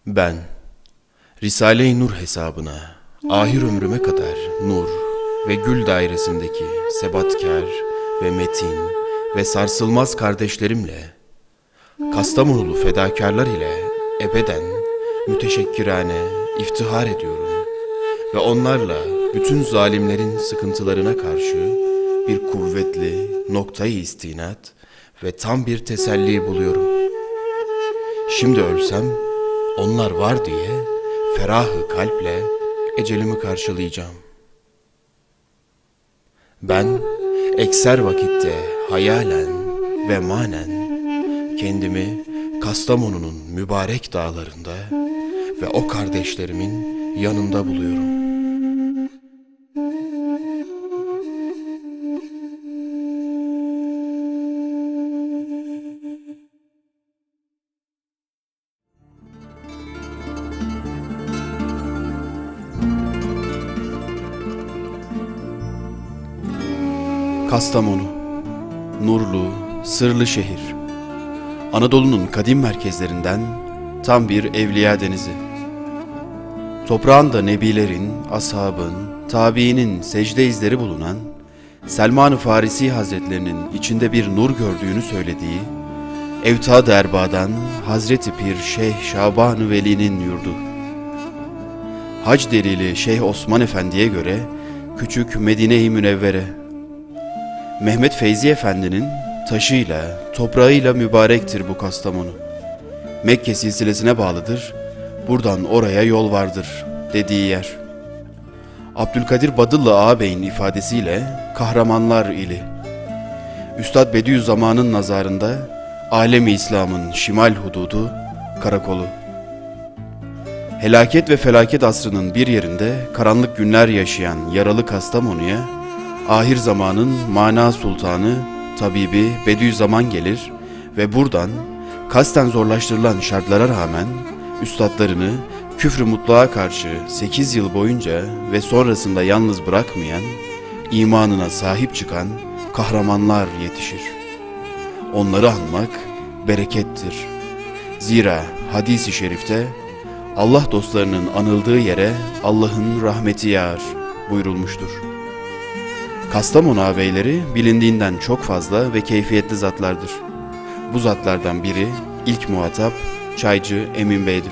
Ben, Risale-i Nur hesabına, ahir ömrüme kadar nur ve gül dairesindeki sebatkar ve metin ve sarsılmaz kardeşlerimle, Kastamonulu fedakarlar ile ebeden müteşekkirane iftihar ediyorum ve onlarla bütün zalimlerin sıkıntılarına karşı bir kuvvetli noktayı istinat ve tam bir teselli buluyorum. Şimdi ölsem, onlar var diye ferahı kalple ecelimi karşılayacağım. Ben ekser vakitte hayalen ve manen kendimi Kastamonu'nun mübarek dağlarında ve o kardeşlerimin yanında buluyorum. Kastamonu, nurlu, sırlı şehir. Anadolu'nun kadim merkezlerinden tam bir evliya denizi. Toprağında nebilerin, ashabın, tabiinin secde izleri bulunan, Selman-ı Farisi Hazretlerinin içinde bir nur gördüğünü söylediği, Evtad-ı Erba'dan Hazreti Pir Şeyh Şaban-ı Veli'nin yurdu. Hac delili Şeyh Osman Efendi'ye göre küçük Medine-i Münevvere. Mehmet Feyzi Efendi'nin taşıyla, toprağıyla mübarektir bu Kastamonu. Mekke silsilesine bağlıdır, buradan oraya yol vardır dediği yer. Abdülkadir Badıllı ağabeyin ifadesiyle kahramanlar ili. Üstad Bediüzzaman'ın nazarında alem-i İslam'ın şimal hududu, karakolu. Helaket ve felaket asrının bir yerinde karanlık günler yaşayan yaralı Kastamonu'ya ahir zamanın mana sultanı, tabibi Bediüzzaman gelir ve buradan kasten zorlaştırılan şartlara rağmen üstadlarını küfrü mutlağa karşı 8 yıl boyunca ve sonrasında yalnız bırakmayan, imanına sahip çıkan kahramanlar yetişir. Onları anmak berekettir. Zira hadis-i şerifte Allah dostlarının anıldığı yere Allah'ın rahmeti yağar buyurulmuştur. Kastamonu ağabeyleri bilindiğinden çok fazla ve keyfiyetli zatlardır. Bu zatlardan biri ilk muhatap Çaycı Emin Bey'dir.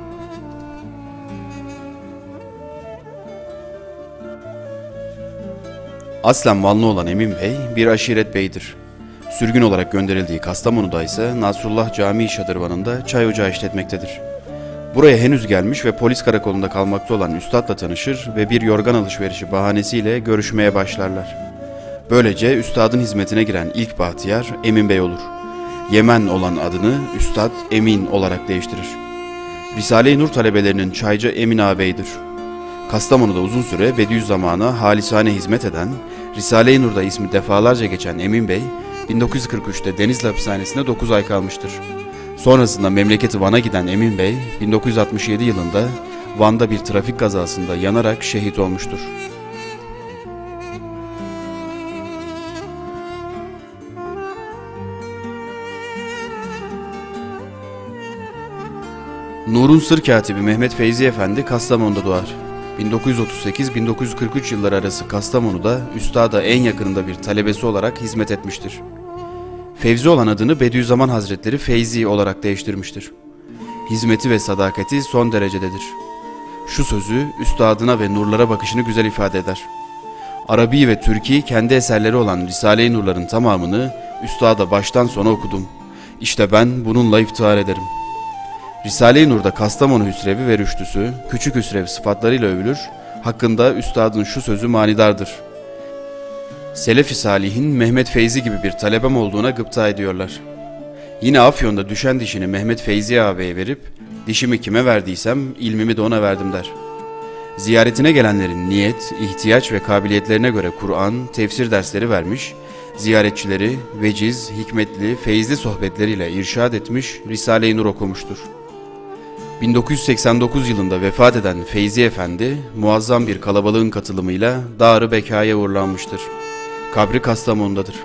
Aslen Vanlı olan Emin Bey bir aşiret beydir. Sürgün olarak gönderildiği Kastamonu'da ise Nasrullah Camii şadırvanında çay ocağı işletmektedir. Buraya henüz gelmiş ve polis karakolunda kalmakta olan üstadla tanışır ve bir yorgan alışverişi bahanesiyle görüşmeye başlarlar. Böylece üstadın hizmetine giren ilk bahtiyar Emin Bey olur. Yemen olan adını Üstad Emin olarak değiştirir. Risale-i Nur talebelerinin Çaycı Emin ağabeydir. Kastamonu'da uzun süre Bediüzzaman'a halisane hizmet eden, Risale-i Nur'da ismi defalarca geçen Emin Bey, 1943'te Denizli hapishanesinde 9 ay kalmıştır. Sonrasında memleketi Van'a giden Emin Bey, 1967 yılında Van'da bir trafik kazasında yanarak şehit olmuştur. Nur'un sır katibi Mehmet Feyzi Efendi Kastamonu'da doğar. 1938-1943 yılları arası Kastamonu'da üstada en yakınında bir talebesi olarak hizmet etmiştir. Fevzi olan adını Bediüzzaman Hazretleri Feyzi olarak değiştirmiştir. Hizmeti ve sadakati son derecededir. Şu sözü üstadına ve nurlara bakışını güzel ifade eder. Arabi ve Türki kendi eserleri olan Risale-i Nurların tamamını üstada baştan sona okudum. İşte ben bununla iftihar ederim. Risale-i Nur'da Kastamonu Hüsrevi ve Rüştüsü, Küçük Hüsrev sıfatlarıyla övülür, hakkında üstadın şu sözü manidardır. Selef-i Salih'in Mehmet Feyzi gibi bir talebem olduğuna gıpta ediyorlar. Yine Afyon'da düşen dişini Mehmet Feyzi ağabeye verip, dişimi kime verdiysem ilmimi de ona verdim der. Ziyaretine gelenlerin niyet, ihtiyaç ve kabiliyetlerine göre Kur'an, tefsir dersleri vermiş, ziyaretçileri veciz, hikmetli, feyizli sohbetleriyle irşad etmiş, Risale-i Nur okumuştur. 1989 yılında vefat eden Feyzi Efendi, muazzam bir kalabalığın katılımıyla Dar-ı Bekâ'ya uğurlanmıştır. Kabri Kastamonu'dadır.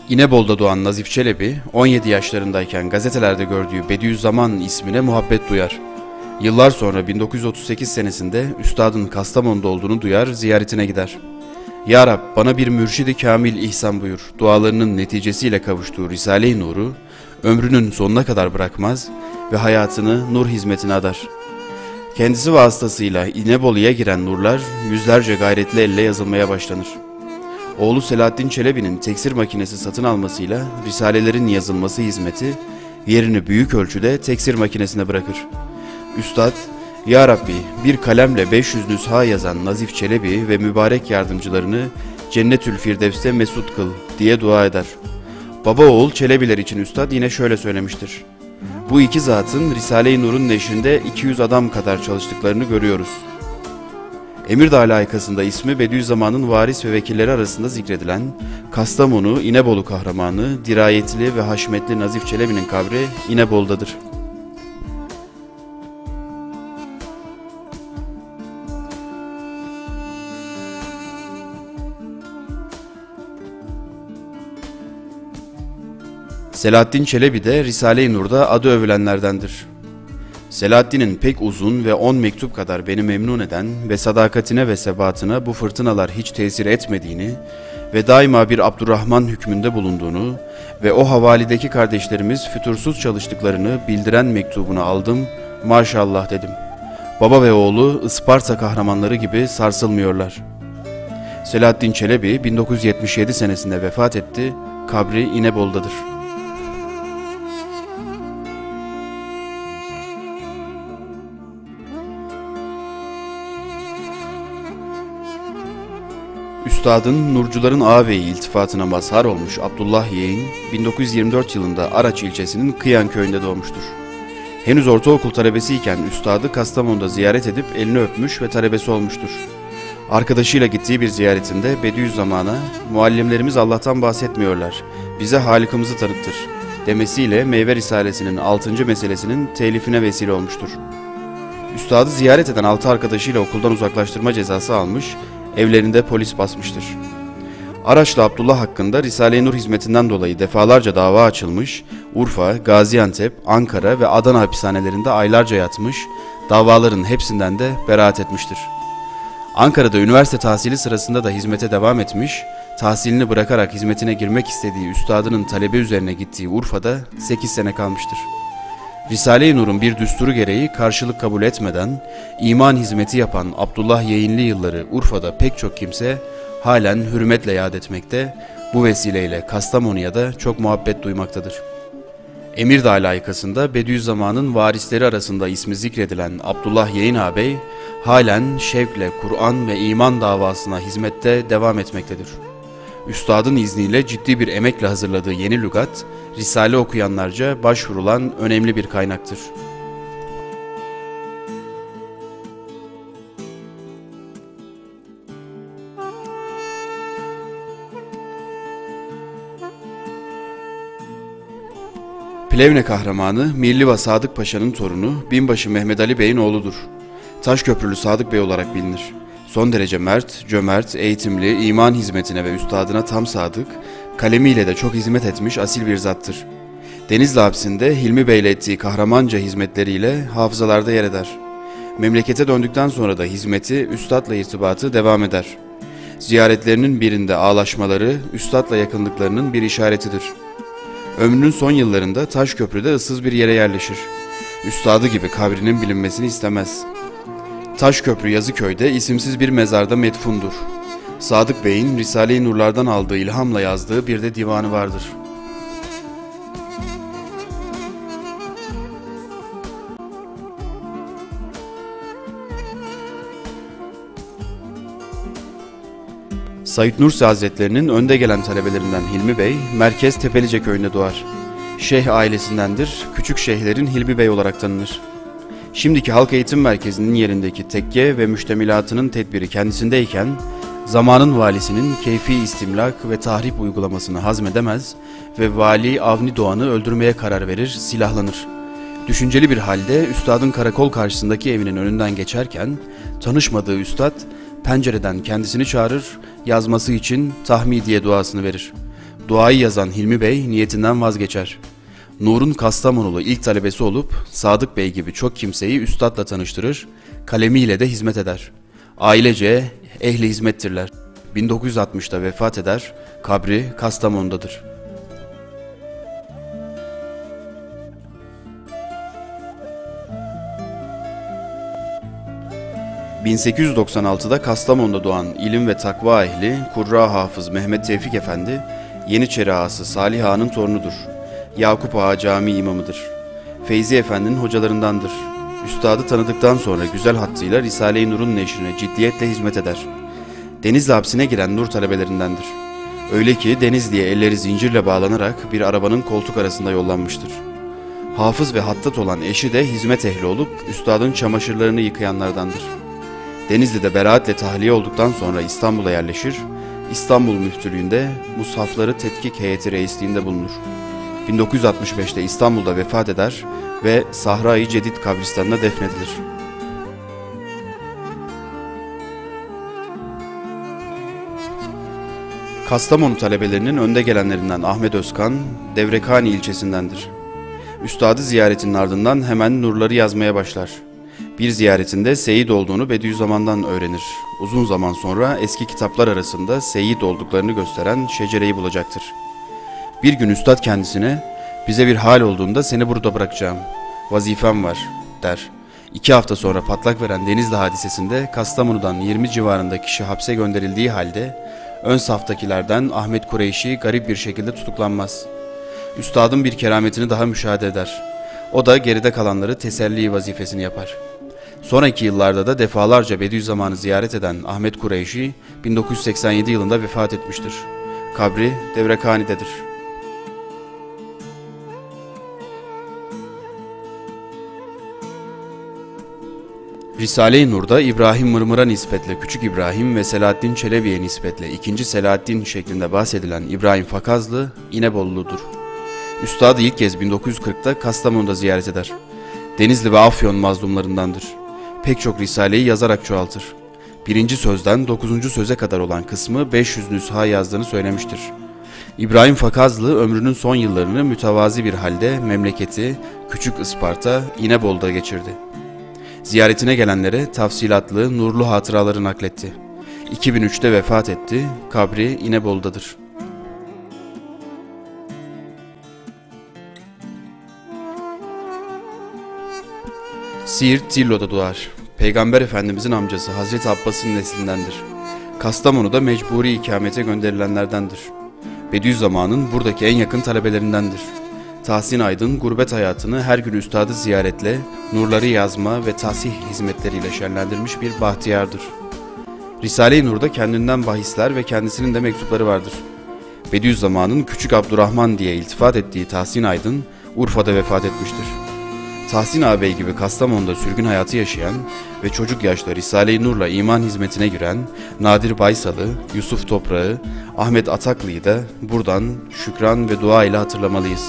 İnebolu'da doğan Nazif Çelebi, 17 yaşlarındayken gazetelerde gördüğü Bediüzzaman ismine muhabbet duyar. Yıllar sonra 1938 senesinde üstadın Kastamonu'da olduğunu duyar, ziyaretine gider. "Ya Rab, bana bir mürşid-i kamil ihsan buyur." Dualarının neticesiyle kavuştuğu Risale-i Nur'u ömrünün sonuna kadar bırakmaz ve hayatını nur hizmetine adar. Kendisi vasıtasıyla İnebolu'ya giren nurlar yüzlerce gayretli elle yazılmaya başlanır. Oğlu Selahattin Çelebi'nin teksir makinesi satın almasıyla risalelerin yazılması hizmeti yerini büyük ölçüde teksir makinesine bırakır. Üstad, "Ya Rabbi, bir kalemle 500 nüsha yazan Nazif Çelebi ve mübarek yardımcılarını Cennetül Firdevs'te mesut kıl" diye dua eder. Baba oğul Çelebiler için üstad yine şöyle söylemiştir: "Bu iki zatın Risale-i Nur'un neşrinde 200 adam kadar çalıştıklarını görüyoruz." Emirdağ layıkasında ismi Bediüzzaman'ın varis ve vekilleri arasında zikredilen Kastamonu, İnebolu kahramanı, dirayetli ve haşmetli Nazif Çelebi'nin kabri İnebolu'dadır. Selahattin Çelebi de Risale-i Nur'da adı övülenlerdendir. Selahaddin'in pek uzun ve 10 mektup kadar beni memnun eden ve sadakatine ve sebatına bu fırtınalar hiç tesir etmediğini ve daima bir Abdurrahman hükmünde bulunduğunu ve o havalideki kardeşlerimiz fütursuz çalıştıklarını bildiren mektubunu aldım, maşallah dedim. Baba ve oğlu Isparta kahramanları gibi sarsılmıyorlar. Selahattin Çelebi 1977 senesinde vefat etti, kabri İnebolu'dadır. Üstadın Nurcuların ağabeyi iltifatına mazhar olmuş Abdullah Yeğen, 1924 yılında Araç ilçesinin Kıyan köyünde doğmuştur. Henüz ortaokul talebesiyken üstadı Kastamonu'da ziyaret edip elini öpmüş ve talebesi olmuştur. Arkadaşıyla gittiği bir ziyaretinde Bediüzzaman'a "Muallimlerimiz Allah'tan bahsetmiyorlar, bize Halık'ımızı tanıttır" demesiyle Meyve Risalesi'nin 6. meselesinin telifine vesile olmuştur. Üstadı ziyaret eden 6 arkadaşıyla okuldan uzaklaştırma cezası almış, evlerinde polis basmıştır. Araçlı Abdullah hakkında Risale-i Nur hizmetinden dolayı defalarca dava açılmış, Urfa, Gaziantep, Ankara ve Adana hapishanelerinde aylarca yatmış, davaların hepsinden de beraat etmiştir. Ankara'da üniversite tahsili sırasında da hizmete devam etmiş, tahsilini bırakarak hizmetine girmek istediği üstadının talebi üzerine gittiği Urfa'da 8 sene kalmıştır. Risale-i Nur'un bir düsturu gereği karşılık kabul etmeden iman hizmeti yapan Abdullah Yeğenli yılları Urfa'da pek çok kimse halen hürmetle yad etmekte, bu vesileyle Kastamonu'ya da çok muhabbet duymaktadır. Emirdağ layıkasında Bediüzzaman'ın varisleri arasında ismi zikredilen Abdullah Yeğen ağabey halen şevkle Kur'an ve iman davasına hizmette devam etmektedir. Üstadın izniyle ciddi bir emekle hazırladığı yeni lügat, Risale okuyanlarca başvurulan önemli bir kaynaktır. Plevne kahramanı Mirliva Sadık Paşa'nın torunu Binbaşı Mehmet Ali Bey'in oğludur. Taşköprülü Sadık Bey olarak bilinir. Son derece mert, cömert, eğitimli, iman hizmetine ve üstadına tam sadık, kalemiyle de çok hizmet etmiş asil bir zattır. Denizli hapsinde Hilmi Bey'le ettiği kahramanca hizmetleriyle hafızalarda yer eder. Memlekete döndükten sonra da hizmeti, üstadla irtibatı devam eder. Ziyaretlerinin birinde ağlaşmaları, üstadla yakınlıklarının bir işaretidir. Ömrünün son yıllarında Taşköprü'de ıssız bir yere yerleşir. Üstadı gibi kabrinin bilinmesini istemez. Taşköprü Yazıköy'de isimsiz bir mezarda metfundur. Sadık Bey'in Risale-i Nurlardan aldığı ilhamla yazdığı bir de divanı vardır. Said Nursi Hazretlerinin önde gelen talebelerinden Hilmi Bey, Merkez Tepelice köyünde doğar. Şeyh ailesindendir, küçük şeyhlerin Hilmi Bey olarak tanınır. Şimdiki Halk Eğitim Merkezi'nin yerindeki tekke ve müştemilatının tedbiri kendisindeyken, zamanın valisinin keyfi istimlak ve tahrip uygulamasını hazmedemez ve vali Avni Doğan'ı öldürmeye karar verir, silahlanır. Düşünceli bir halde üstadın karakol karşısındaki evinin önünden geçerken, tanışmadığı üstad pencereden kendisini çağırır, yazması için tahmidiye duasını verir. Duayı yazan Hilmi Bey niyetinden vazgeçer. Nur'un Kastamonulu ilk talebesi olup Sadık Bey gibi çok kimseyi üstadla tanıştırır, kalemiyle de hizmet eder. Ailece ehli hizmettirler. 1960'da vefat eder, kabri Kastamonu'dadır. 1896'da Kastamonu'da doğan ilim ve takva ehli Kurra Hafız Mehmet Tevfik Efendi, Yeniçeri ağası Salih Ağa'nın torunudur. Yakup Ağa Camii imamıdır. Feyzi Efendi'nin hocalarındandır. Üstadı tanıdıktan sonra güzel hattıyla Risale-i Nur'un neşrine ciddiyetle hizmet eder. Denizli hapsine giren Nur talebelerindendir. Öyle ki Denizli'ye elleri zincirle bağlanarak bir arabanın koltuk arasında yollanmıştır. Hafız ve hattat olan eşi de hizmet ehli olup üstadın çamaşırlarını yıkayanlardandır. Denizli'de beraatle tahliye olduktan sonra İstanbul'a yerleşir, İstanbul Müftülüğü'nde mushafları tetkik heyeti reisliğinde bulunur. 1965'te İstanbul'da vefat eder ve Sahra-i Cedid kabristanına defnedilir. Kastamonu talebelerinin önde gelenlerinden Ahmet Özkan, Devrekani ilçesindendir. Üstadı ziyaretinin ardından hemen nurları yazmaya başlar. Bir ziyaretinde Seyit olduğunu Bediüzzaman'dan öğrenir. Uzun zaman sonra eski kitaplar arasında Seyit olduklarını gösteren şecereyi bulacaktır. Bir gün üstad kendisine, "Bize bir hal olduğunda seni burada bırakacağım. Vazifem var," der. 2 hafta sonra patlak veren Denizli hadisesinde Kastamonu'dan 20 civarında kişi hapse gönderildiği halde ön saftakilerden Ahmet Kureyşi garip bir şekilde tutuklanmaz. Üstadın bir kerametini daha müşahede eder. O da geride kalanları teselli vazifesini yapar. Sonraki yıllarda da defalarca Bediüzzaman'ı ziyaret eden Ahmet Kureyşi 1987 yılında vefat etmiştir. Kabri Devrekani'dedir. Risale-i Nur'da İbrahim Mırmır'a nispetle Küçük İbrahim ve Selahaddin Çelebi'ye nispetle 2. Selahaddin şeklinde bahsedilen İbrahim Fakazlı İnebolu'dur. Üstadı ilk kez 1940'da Kastamonu'da ziyaret eder. Denizli ve Afyon mazlumlarındandır. Pek çok risaleyi yazarak çoğaltır. 1. sözden 9. söze kadar olan kısmı 500 nüsha yazdığını söylemiştir. İbrahim Fakazlı ömrünün son yıllarını mütevazi bir halde memleketi Küçük Isparta, İnebolu'da geçirdi. Ziyaretine gelenlere tafsilatlı, nurlu hatıraları nakletti. 2003'te vefat etti, kabri İnebolu'dadır. Siirt Tillo'da doğar. Peygamber Efendimizin amcası Hazreti Abbas'ın neslindendir. Kastamonu'da mecburi ikamete gönderilenlerdendir. Bediüzzaman'ın buradaki en yakın talebelerindendir. Tahsin Aydın gurbet hayatını her gün üstadı ziyaretle, nurları yazma ve tahsih hizmetleriyle şenlendirmiş bir bahtiyardır. Risale-i Nur'da kendinden bahisler ve kendisinin de mektupları vardır. Bediüzzaman'ın Küçük Abdurrahman diye iltifat ettiği Tahsin Aydın, Urfa'da vefat etmiştir. Tahsin ağabey gibi Kastamonu'da sürgün hayatı yaşayan ve çocuk yaşta Risale-i Nur'la iman hizmetine giren Nadir Baysal'ı, Yusuf Toprağı, Ahmet Ataklı'yı da buradan şükran ve dua ile hatırlamalıyız.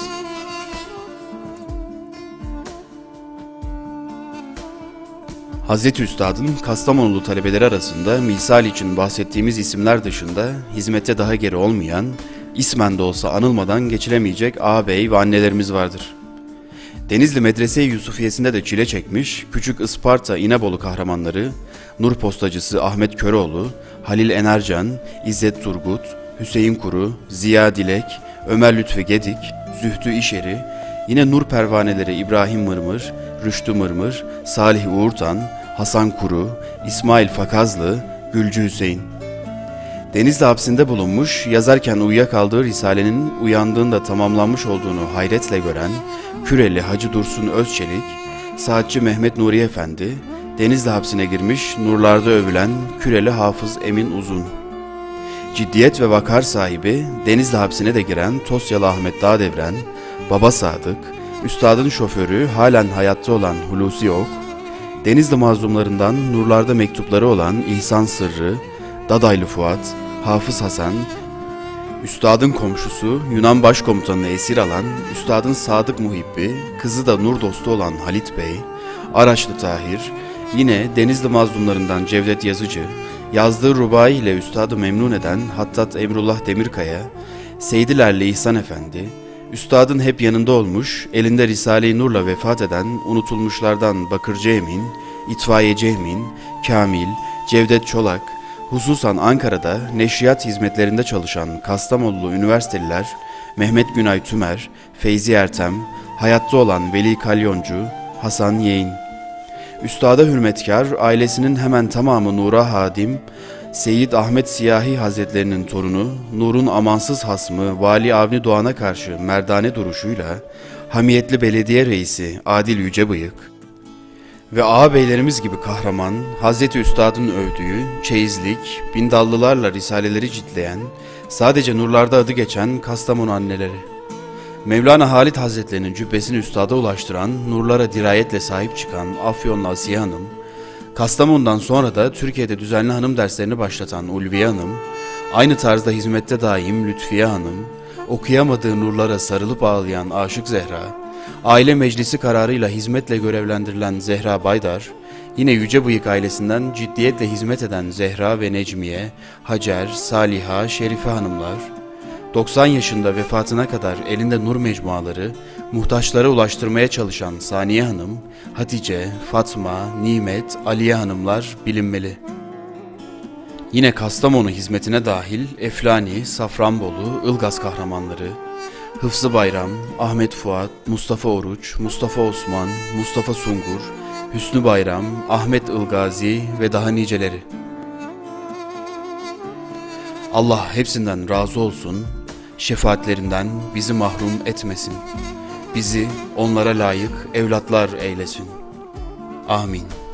Hazreti Üstad'ın Kastamonulu talebeleri arasında misal için bahsettiğimiz isimler dışında hizmette daha geri olmayan, ismen de olsa anılmadan geçilemeyecek ağabey ve annelerimiz vardır. Denizli Medrese-i Yusufiyesi'nde de çile çekmiş, Küçük Isparta İnebolu kahramanları, Nur Postacısı Ahmet Köroğlu, Halil Enercan, İzzet Turgut, Hüseyin Kuru, Ziya Dilek, Ömer Lütfü Gedik, Zühtü İşeri, yine Nur Pervaneleri İbrahim Mırmır, Rüştü Mırmır, Salih Uğurtan, Hasan Kuru, İsmail Fakazlı, Gülcü Hüseyin. Denizli hapsinde bulunmuş, yazarken uyuyakaldığı Risale'nin uyandığında tamamlanmış olduğunu hayretle gören Küreli Hacı Dursun Özçelik, Saatçi Mehmet Nuri Efendi, Denizli hapsine girmiş, nurlarda övülen Küreli Hafız Emin Uzun. Ciddiyet ve vakar sahibi, Denizli hapsine de giren Tosyalı Ahmet Dağdevren, Baba Sadık, üstadın şoförü halen hayatta olan Hulusi Ok, Denizli mazlumlarından nurlarda mektupları olan İhsan Sırrı, Dadaylı Fuat, Hafız Hasan, üstadın komşusu Yunan başkomutanını esir alan üstadın sadık muhibbi, kızı da nur dostu olan Halit Bey, Araçlı Tahir, yine Denizli mazlumlarından Cevdet Yazıcı, yazdığı rubai ile üstadı memnun eden Hattat Emrullah Demirkaya, Seydilerli İhsan Efendi, üstadın hep yanında olmuş, elinde Risale-i Nur'la vefat eden unutulmuşlardan Bakırcı Emin, İtfaiyeci Emin, Kamil, Cevdet Çolak, hususan Ankara'da neşriyat hizmetlerinde çalışan Kastamonulu üniversiteliler Mehmet Günay Tümer, Feyzi Ertem, hayatta olan Veli Kalyoncu, Hasan Yeğin. Üstada hürmetkar, ailesinin hemen tamamı Nur'a hadim, Seyyid Ahmet Siyahi Hazretlerinin torunu, Nur'un amansız hasmı Vali Avni Doğan'a karşı merdane duruşuyla, hamiyetli belediye reisi Adil Yücebıyık ve ağabeylerimiz gibi kahraman, Hazreti Üstad'ın övdüğü, çeyizlik, bindallılarla risaleleri ciltleyen, sadece nurlarda adı geçen Kastamonu anneleri. Mevlana Halid Hazretlerinin cübbesini üstada ulaştıran, nurlara dirayetle sahip çıkan Afyonlu Asiye Hanım, Kastamonu'dan sonra da Türkiye'de düzenli hanım derslerini başlatan Ulviye Hanım, aynı tarzda hizmette daim Lütfiye Hanım, okuyamadığı nurlara sarılıp ağlayan Aşık Zehra, aile meclisi kararıyla hizmetle görevlendirilen Zehra Baydar, yine Yücebıyık ailesinden ciddiyetle hizmet eden Zehra ve Necmiye, Hacer, Saliha, Şerife hanımlar, 90 yaşında vefatına kadar elinde nur mecmuaları, muhtaçlara ulaştırmaya çalışan Saniye Hanım, Hatice, Fatma, Nimet, Aliye hanımlar bilinmeli. Yine Kastamonu hizmetine dahil Eflani, Safranbolu, Ilgaz kahramanları, Hıfzı Bayram, Ahmet Fuat, Mustafa Oruç, Mustafa Osman, Mustafa Sungur, Hüsnü Bayram, Ahmet Ilgazi ve daha niceleri. Allah hepsinden razı olsun, şefaatlerinden bizi mahrum etmesin. Bizi onlara layık evlatlar eylesin. Amin.